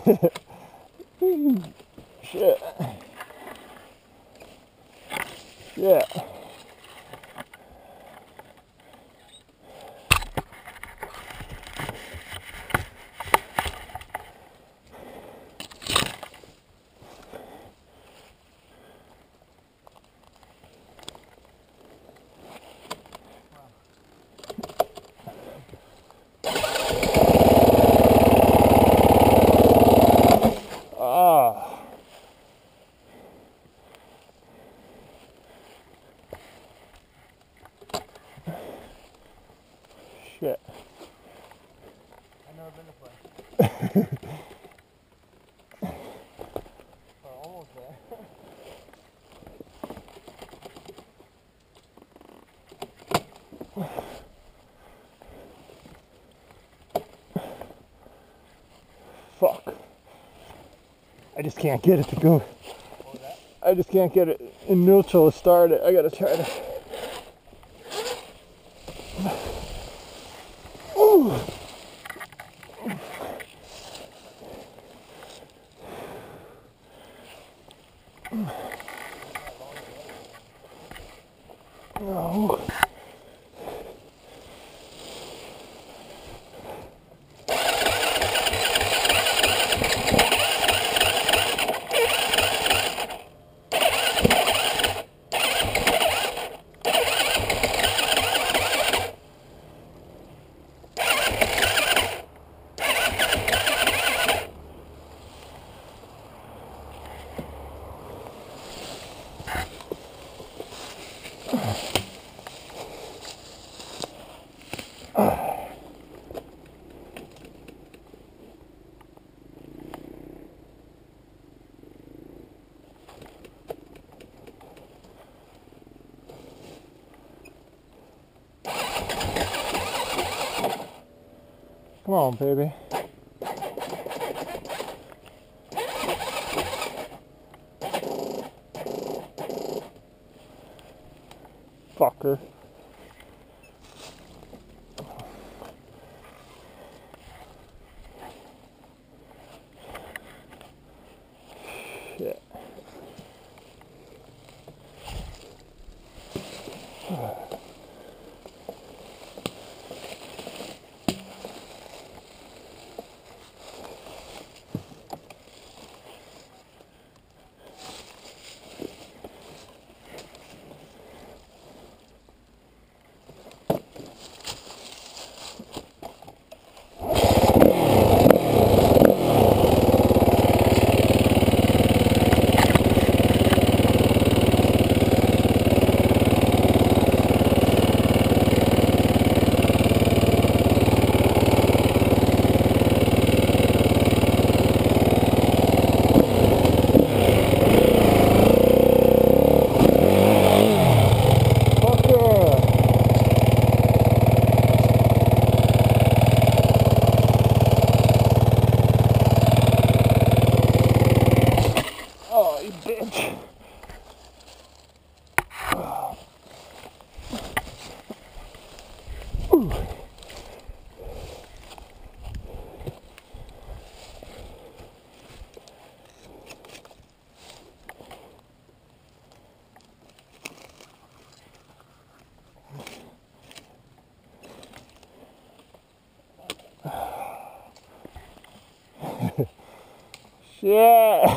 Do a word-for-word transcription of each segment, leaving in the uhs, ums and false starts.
Shit. Yeah. Ah. Shit. I've never been this way. We're almost there. Fuck. I just can't get it to go. What was that? I just can't get it in neutral to start it. I gotta try to. Ooh. No. Come on, baby. Fucker. Shit. Oh, you bitch. Ooh. Shit.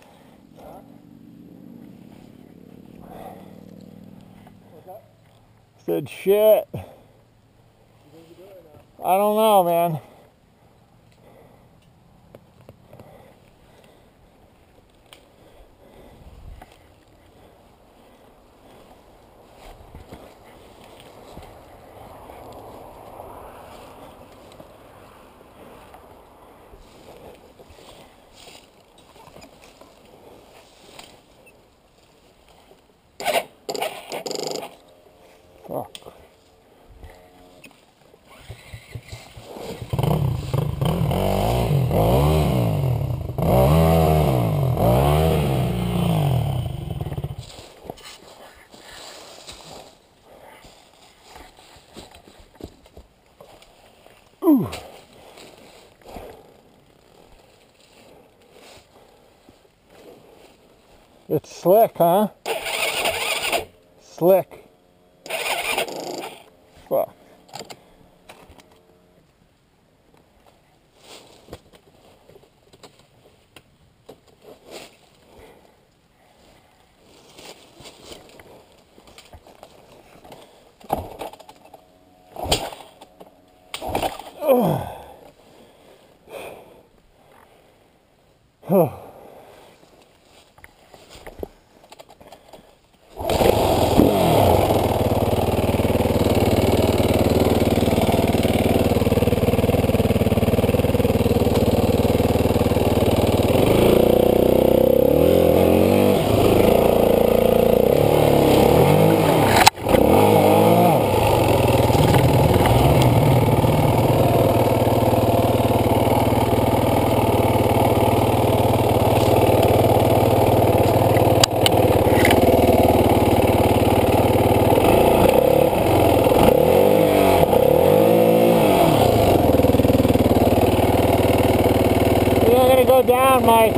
What's up? Said shit. You think you do it or not? I don't know, man. Fuck. Ooh. It's slick, huh? Slick. Fuck. Oh. Oh. You're gonna go down, Mike.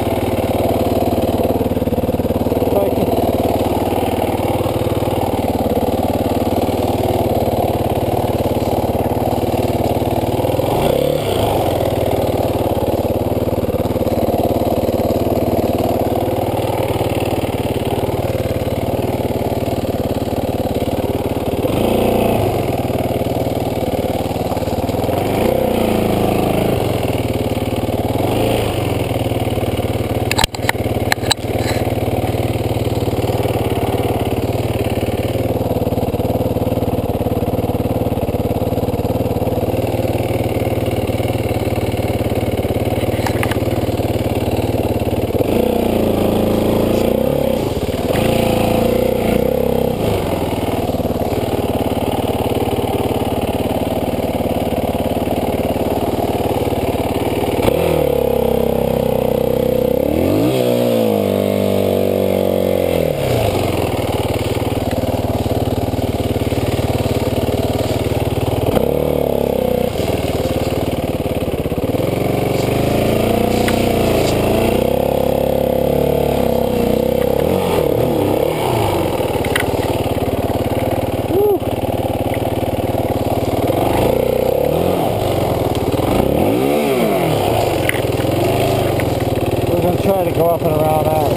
Try to go up and around that.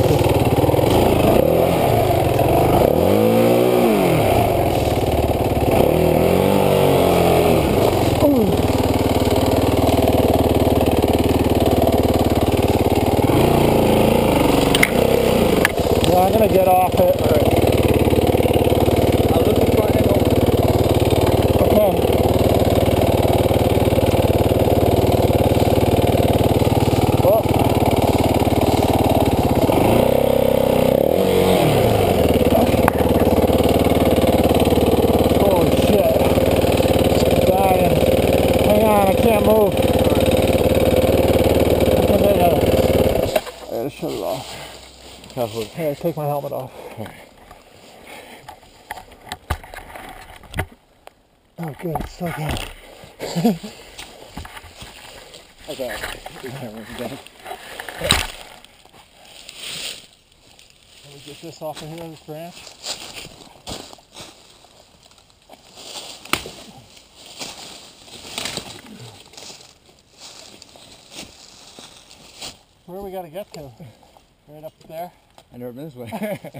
Yeah, I'm gonna get off it. I'll look the front end over. Okay. Can't move. I gotta shut it off. Careful. Here, take my helmet off. Oh, good. It's so good. Okay. The camera's down. Can we get this off of here, this branch? Where we gotta get to? Right up there? I've never been this way.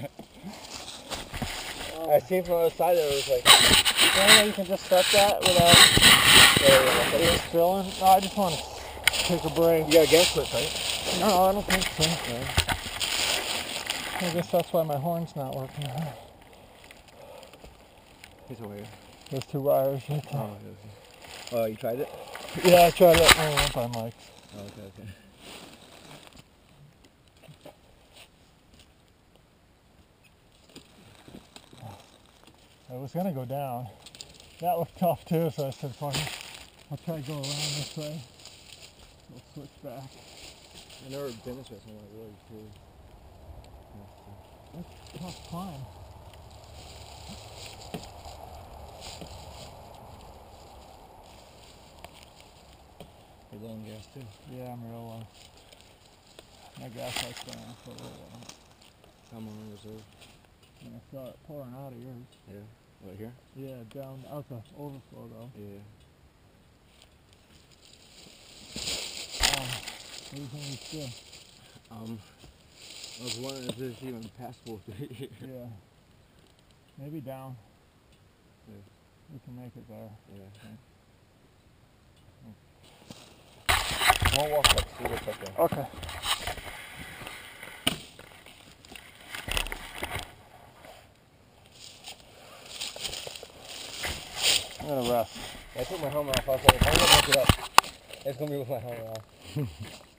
um, I seen from the other side that it was like, yeah, you can just set that without uh, drilling. No, I just want to take a break. You got a gas switch, right? No, I don't think so. No. I guess that's why my horn's not working. Here's a wire. There's two wires right there. Oh, oh, you tried it? Yeah, I tried it. Oh, up on Mike. Oh, okay, okay. I was going to go down. That looked tough too, so I said, fuck it. I'll try to go around this way. We'll switch back. I've never been this way, so I'm like, really cool. It's a tough climb. You're low on gas too. Yeah, I'm real low. My gas light's going off for a little while. I'm on reserve. And I saw it pouring out of yours. Yeah. Right here? Yeah, down out the overflow though. Yeah. Um, what do you think we should? Um, I was wondering if there's even passable through here. Yeah. Maybe down. Yeah. We can make it there. Yeah. Won't walk up, see what's up there. Okay. I'm gonna rest. I took my helmet off. I was like, I'm gonna look it up. It's gonna be with my helmet off.